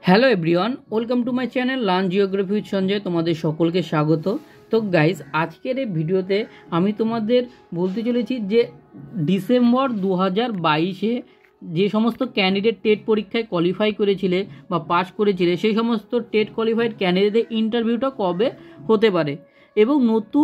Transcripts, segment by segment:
Hello everyone, welcome to my channel learn geography with Sanjay. তোমাদের সকলকে স্বাগত। তো গাইজ, আজকের এই ভিডিওতে আমি তোমাদের বলতে চলেছি যে ডিসেম্বর 2022-এ যে সমস্ত ক্যান্ডিডেট টেট পরীক্ষায় কোয়ালিফাই করেছিলে বা পাস করেছিলে, সেই সমস্ত টেট কোয়ালিফাইড ক্যান্ডিডেটদের ইন্টারভিউটা কবে হতে পারে এবং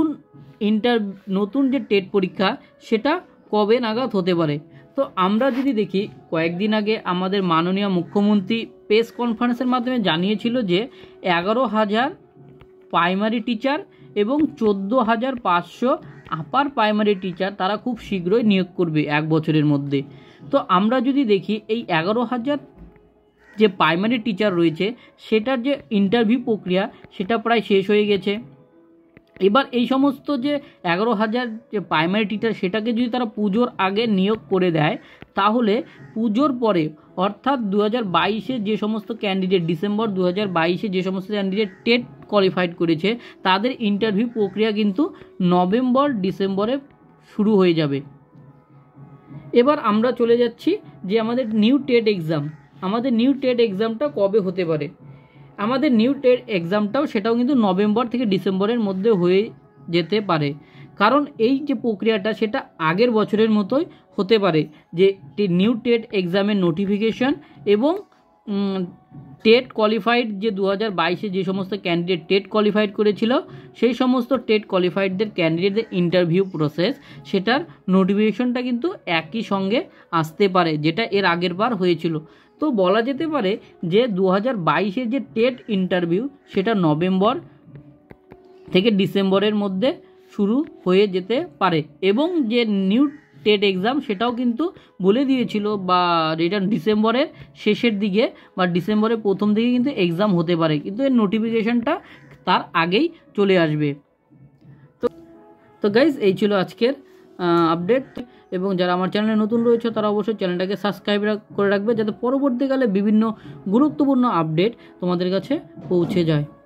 নতুন যে টেট পরীক্ষা সেটা কবে নাগাদ হতে পারে। তো আমরা যদি দেখি, কয়েকদিন আগে আমাদের মাননীয় মুখ্যমন্ত্রী প্রেস কনফারেন্সের মাধ্যমে জানিয়েছিল যে 11,000 প্রাইমারি টিচার এবং 14,500 আপার প্রাইমারি টিচার তারা খুব শীঘ্রই নিয়োগ করবে 1 বছরের মধ্যে। তো আমরা যদি দেখি, এই 11,000 যে প্রাইমারি টিচার রয়েছে সেটার যে ইন্টারভিউ প্রক্রিয়া সেটা প্রায় শেষ হয়ে গেছে। এবার এই সমস্ত যে 11,000 যে প্রাইমারি টিচার সেটাকে যদি তারা পুজোর আগে নিয়োগ করে দেয়, তাহলে পুজোর পরে অর্থাৎ 2022-এ যে সমস্ত ক্যান্ডিডেট ডিসেম্বর 2022-এ যে সমস্ত ক্যান্ডিডেট টেট কোয়ালিফাইড করেছে তাদের ইন্টারভিউ প্রক্রিয়া কিন্তু নভেম্বর ডিসেম্বরে শুরু হয়ে যাবে। এবার আমরা চলে যাচ্ছি যে আমাদের নিউ টেট এক্সামটা কবে হতে পারে। আমাদের নিউ টেট এক্সামটাও সেটাও কিন্তু নভেম্বর থেকে ডিসেম্বরের মধ্যে হয়ে যেতে পারে, কারণ এই যে প্রক্রিয়াটা সেটা আগের বছরের মতোই হতে পারে যে নিউ টেট এক্সামের নোটিফিকেশন এবং টেট কোয়ালিফাইড যে 2022-এ যে সমস্ত ক্যান্ডিডেট টেট কোয়ালিফাইড করেছিল সেই সমস্ত টেট কোয়ালিফাইডদের ক্যান্ডিডেটদের ইন্টারভিউ প্রসেস সেটার নোটিফিকেশনটা কিন্তু একই সঙ্গে আসতে পারে, যেটা এর আগের বার হয়েছিল। তো বলা যেতে পারে যে 2022-এর যে টেট ইন্টারভিউ সেটা নভেম্বর থেকে ডিসেম্বরের মধ্যে শুরু হয়ে যেতে পারে এবং যে নিউ টেট এক্সাম সেটাও কিন্তু বলে দিয়েছিল বা এটা ডিসেম্বরের শেষের দিকে বা ডিসেম্বরের প্রথম দিকে কিন্তু এক্সাম হতে পারে, কিন্তু এর নোটিফিকেশনটা তার আগেই চলে আসবে। তো গাইজ, এই ছিল আজকের আপডেট, এবং যারা আমার চ্যানেলে নতুন রয়েছে তারা অবশ্যই চ্যানেলটাকে সাবস্ক্রাইব করে রাখবে যাতে পরবর্তীকালে বিভিন্ন গুরুত্বপূর্ণ আপডেট তোমাদের কাছে পৌঁছে যায়।